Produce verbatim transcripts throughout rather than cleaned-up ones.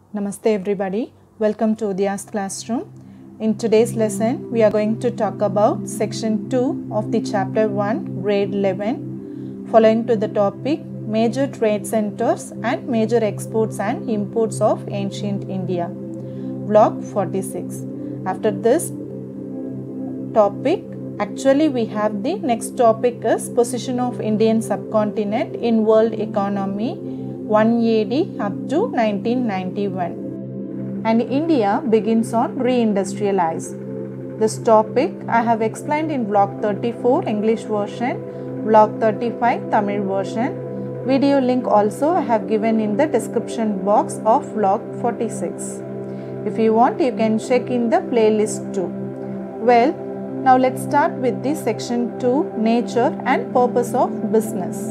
Namaste everybody, welcome to Udya's classroom. In today's lesson, we are going to talk about section two of the chapter one, grade eleven, following to the topic major trade centers and major exports and imports of ancient India, vlog forty-six. After this topic, actually we have the next topic is position of Indian subcontinent in world economy one A D up to nineteen ninety-one, and India begins on re-industrialize. This topic I have explained in vlog thirty-four English version, vlog thirty-five Tamil version. Video link also I have given in the description box of vlog forty-six. If you want, you can check in the playlist too. Well, now let's start with the section two, nature and purpose of business.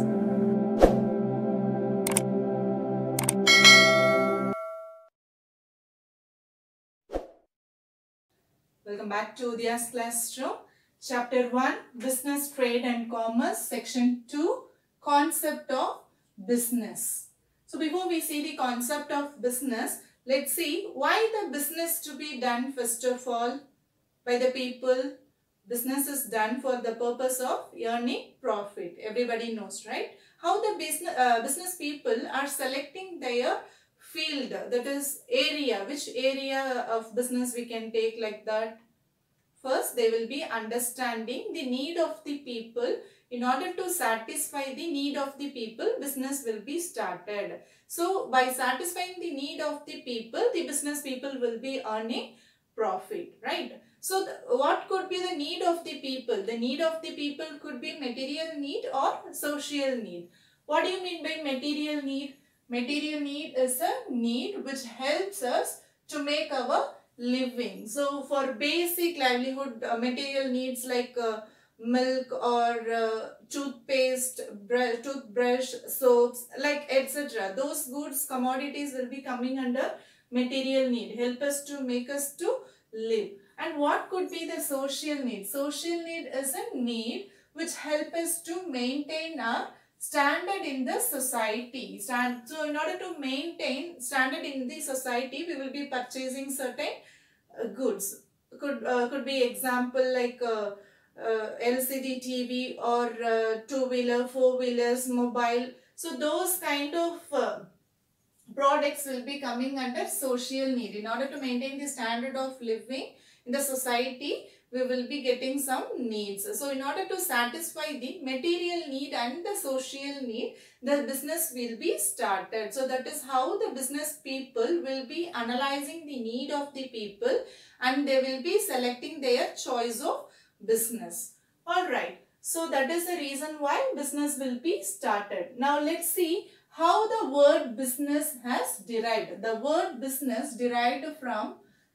Welcome back to Udya's classroom. Chapter one, business, trade and commerce. Section two, concept of business. So before we see the concept of business, let's see why the business to be done first of all by the people. Business is done for the purpose of earning profit. Everybody knows, right? How the business, uh, business people are selecting their field, that is area. Which area of business we can take like that? First, they will be understanding the need of the people. In order to satisfy the need of the people, business will be started. So, by satisfying the need of the people, the business people will be earning profit, right? So, the, what could be the need of the people? The need of the people could be material need or social need. What do you mean by material need? Material need is a need which helps us to make our living. So, for basic livelihood uh, material needs like uh, milk or uh, toothpaste, toothbrush, soaps, like et cetera. Those goods, commodities will be coming under material need. Help us to make us to live. And what could be the social need? Social need is a need which help us to maintain our standard in the society. Stand, so in order to maintain standard in the society, we will be purchasing certain uh, goods. Could uh, could be example like uh, uh, L C D T V or uh, two-wheeler, four-wheelers, mobile. So those kind of uh, products will be coming under social need. In order to maintain the standard of living in the society, we will be getting some needs. So, in order to satisfy the material need and the social need, the business will be started. So, that is how the business people will be analyzing the need of the people and they will be selecting their choice of business. Alright. So, that is the reason why business will be started. Now, let's see how the word business has derived. The word business derived from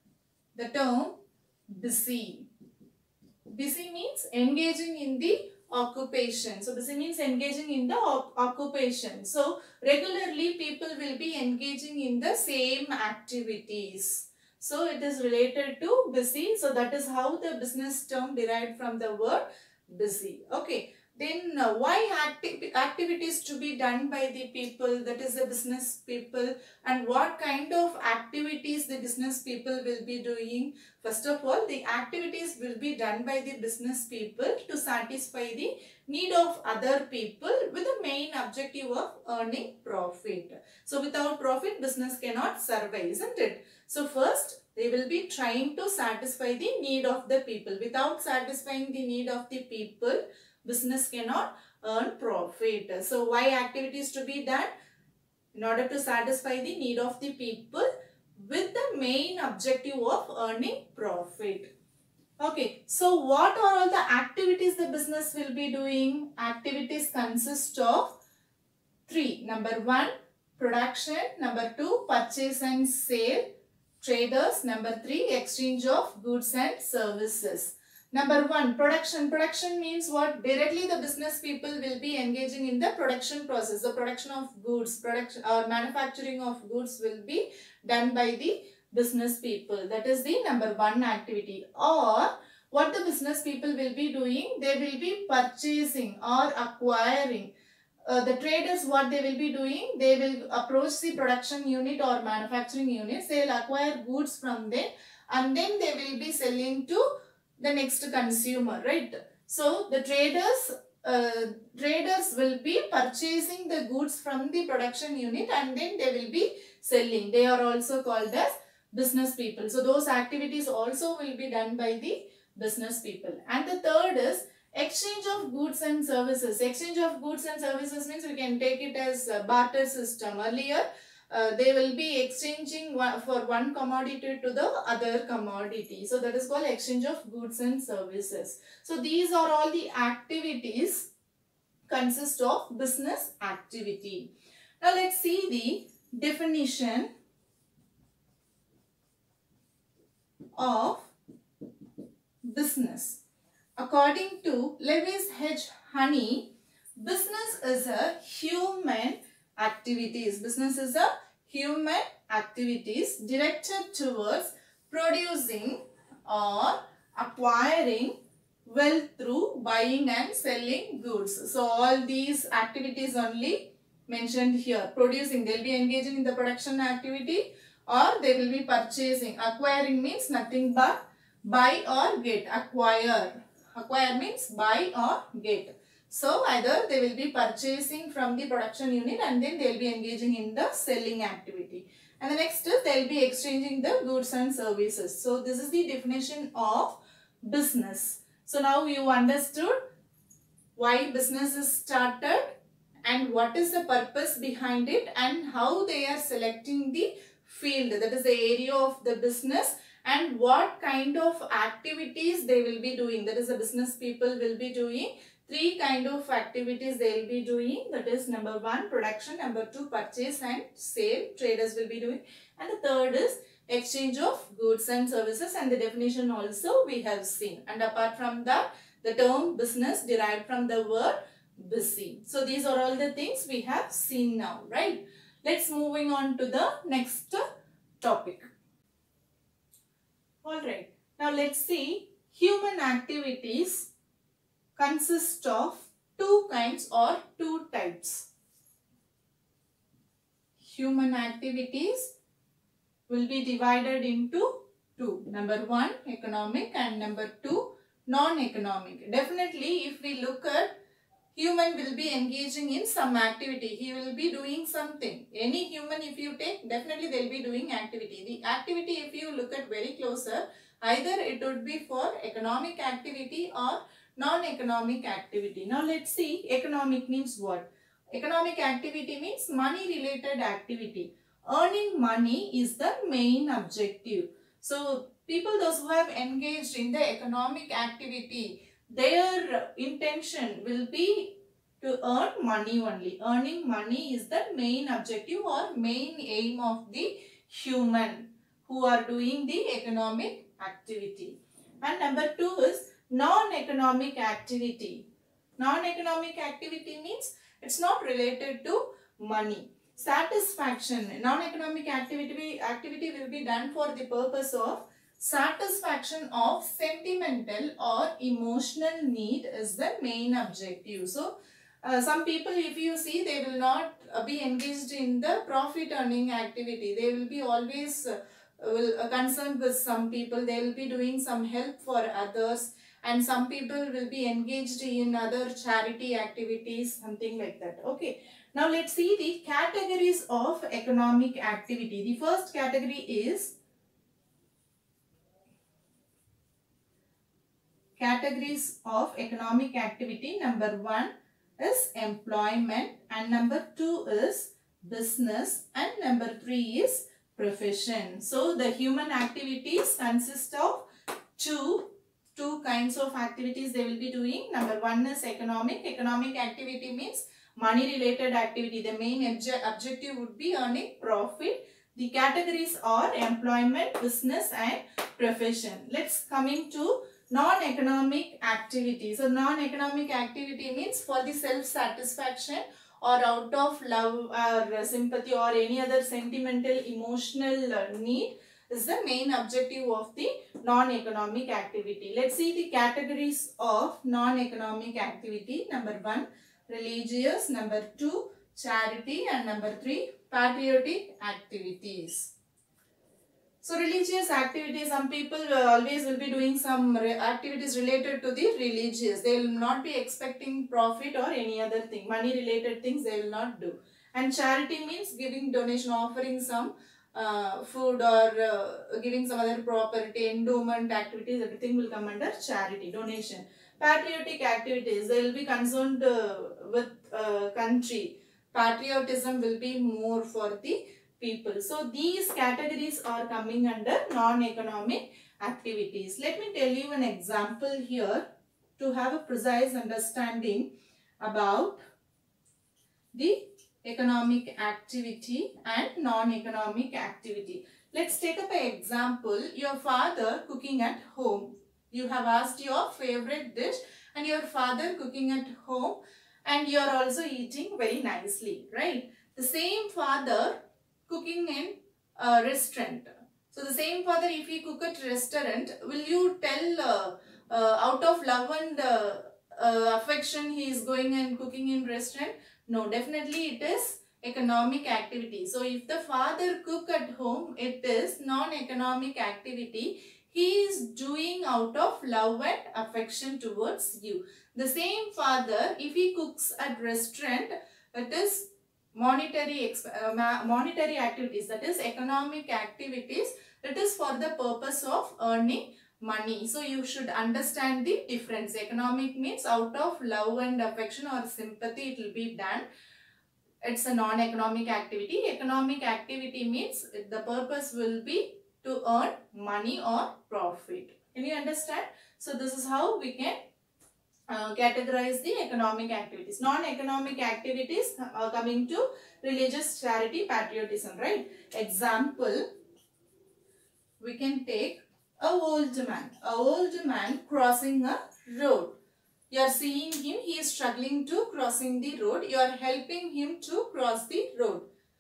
the term busy. Busy means engaging in the occupation. So, busy means engaging in the occupation. So, regularly people will be engaging in the same activities. So, it is related to busy. So, that is how the business term derived from the word busy. Okay. Then uh, why acti activities to be done by the people, that is the business people, and what kind of activities the business people will be doing? First of all, the activities will be done by the business people to satisfy the need of other people with the main objective of earning profit. So without profit, business cannot survive, isn't it? So first, they will be trying to satisfy the need of the people. Without satisfying the need of the people, business cannot earn profit. So why activities to be done? In order to satisfy the need of the people with the main objective of earning profit. Okay, so what are all the activities the business will be doing? Activities consist of three. Number one, production. Number two, purchase and sale. Traders. Number three, exchange of goods and services. Number one, production. Production means what? Directly the business people will be engaging in the production process. The production of goods, production or manufacturing of goods will be done by the business people. That is the number one activity. Or what the business people will be doing? They will be purchasing or acquiring uh, the traders, what they will be doing, they will approach the production unit or manufacturing units. They will acquire goods from them and then they will be selling to the next consumer, right? So the traders uh, traders will be purchasing the goods from the production unit and then they will be selling. They are also called as business people. So those activities also will be done by the business people. And the third is exchange of goods and services. Exchange of goods and services means we can take it as a barter system. Earlier, uh, they will be exchanging one, for one commodity to the other commodity. So that is called exchange of goods and services. So these are all the activities consist of business activity. Now let's see the definition of business. According to Lewis H. Honey, business is a human activities. Business is a human activities directed towards producing or acquiring wealth through buying and selling goods. So all these activities only mentioned here. Producing, they will be engaging in the production activity or they will be purchasing. Acquiring means nothing but buy or get. Acquire. Acquire means buy or get. So either they will be purchasing from the production unit and then they will be engaging in the selling activity. And the next is they will be exchanging the goods and services. So this is the definition of business. So now you understood why business is started and what is the purpose behind it and how they are selecting the field, that is the area of the business, and what kind of activities they will be doing, that is the business people will be doing. Three kind of activities they will be doing, that is number one production, number two purchase and sale, traders will be doing, and the third is exchange of goods and services, and the definition also we have seen. And apart from that, the term business derived from the word busy. So these are all the things we have seen now, right? Let's moving on to the next topic. Alright, now let's see, human activities consist of two kinds or two types. Human activities will be divided into two. Number one, economic, and number two, non-economic. Definitely, if we look at human will be engaging in some activity. He will be doing something. Any human if you take, definitely they will be doing activity. The activity if you look at very closer, either it would be for economic activity or non-economic activity. Now let's see, economic means what? Economic activity means money related activity. Earning money is the main objective. So people those who have engaged in the economic activity, their intention will be to earn money only. Earning money is the main objective or main aim of the human who are doing the economic activity. And number two is non-economic activity. Non-economic activity means it's not related to money. Satisfaction. Non-economic activity, activity will be done for the purpose of satisfaction of sentimental or emotional need is the main objective. So, uh, some people if you see, they will not uh, be engaged in the profit earning activity. They will be always uh, will, uh, concerned with some people. They will be doing some help for others, and some people will be engaged in other charity activities, something like that. Okay. Now, let's see the categories of economic activity. The first category is categories of economic activity. Number one is employment, and number two is business, and number three is profession. So the human activities consist of two two kinds of activities they will be doing. Number one is economic. Economic activity means money related activity. The main obje objective would be earning profit. The categories are employment, business and profession. Let's coming to non-economic activity. So non-economic activity means for the self-satisfaction or out of love or sympathy or any other sentimental emotional need is the main objective of the non-economic activity. Let's see the categories of non-economic activity. Number one, religious, number two, charity, and number three, patriotic activities. So religious activities, some people uh, always will be doing some re activities related to the religious. They will not be expecting profit or any other thing. Money related things they will not do. And charity means giving donation, offering some uh, food or uh, giving some other property, endowment activities, everything will come under charity, donation. Patriotic activities, they will be concerned uh, with uh, country. Patriotism will be more for the people. So these categories are coming under non-economic activities. Let me tell you an example here to have a precise understanding about the economic activity and non-economic activity. Let's take up an example. Your father cooking at home. You have asked your favorite dish and your father cooking at home, and you are also eating very nicely, right? The same father cooking in a restaurant. So the same father, if he cook at restaurant, will you tell uh, uh, out of love and uh, uh, affection he is going and cooking in restaurant? No, definitely it is economic activity. So if the father cook at home, it is non-economic activity. He is doing out of love and affection towards you. The same father, if he cooks at restaurant, it is monetary uh, monetary activities, that is economic activities. It is for the purpose of earning money. So you should understand the difference. Economic means out of love and affection or sympathy it will be done. It's a non-economic activity. Economic activity means the purpose will be to earn money or profit. Can you understand? So this is how we can Uh, categorize the economic activities. Non-economic activities are coming to religious, charity, patriotism, right? Example, we can take a old man. A old man crossing a road. You are seeing him, he is struggling to crossing the road. You are helping him to cross the road.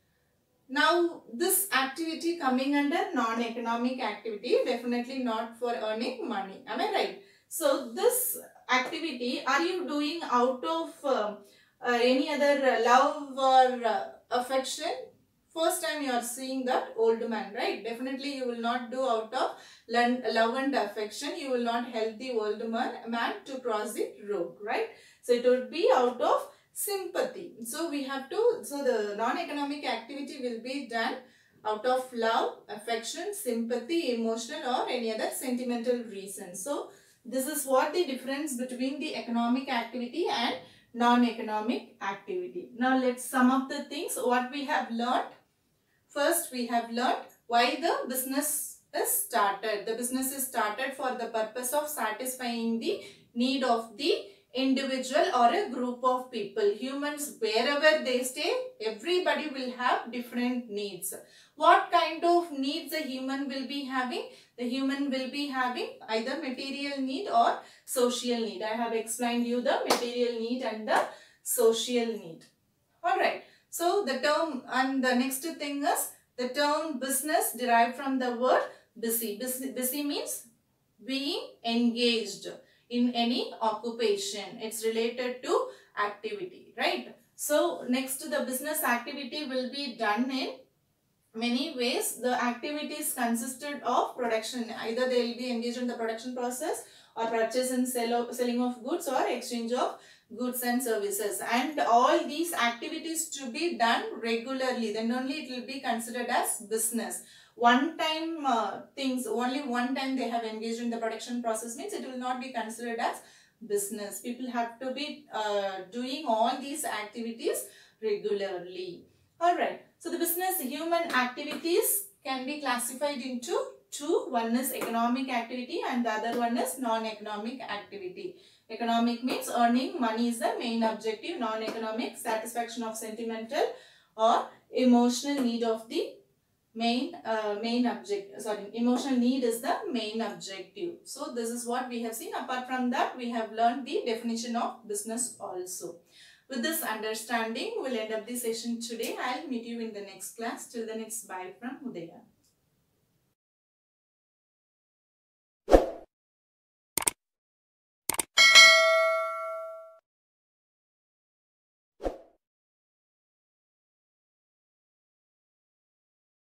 Now, this activity coming under non-economic activity, definitely not for earning money. Am I right? So, this activity, are you doing out of uh, uh, any other uh, love or uh, affection? First time you are seeing that old man, right? Definitely you will not do out of love and affection. You will not help the old man, man to cross the road, right? So, it would be out of sympathy. So, we have to, so the non-economic activity will be done out of love, affection, sympathy, emotional or any other sentimental reason. So, this is what the difference between the economic activity and non-economic activity. Now, let's sum up the things what we have learned. First, we have learned why the business is started. The business is started for the purpose of satisfying the need of the individual or a group of people. Humans, wherever they stay, everybody will have different needs. What kind of needs a human will be having? The human will be having either material need or social need. I have explained you the material need and the social need. Alright. So, the term and the next thing is the term business derived from the word busy. Busy, busy means being engaged in any occupation. It's related to activity, right? So, next the business activity will be done in many ways. The activities consisted of production. Either they will be engaged in the production process or purchase and sell of, selling of goods or exchange of goods and services. And all these activities to be done regularly. Then only it will be considered as business. One time uh, things, only one time they have engaged in the production process means it will not be considered as business. People have to be uh, doing all these activities regularly. Alright. So, the business human activities can be classified into two. One is economic activity and the other one is non-economic activity. Economic means earning money is the main objective. Non-economic, satisfaction of sentimental or emotional need of the main uh, main object. Sorry, emotional need is the main objective. So, this is what we have seen. Apart from that, we have learned the definition of business also. With this understanding, we'll end up the session today. I'll meet you in the next class. Till then, it's bye from Udaya.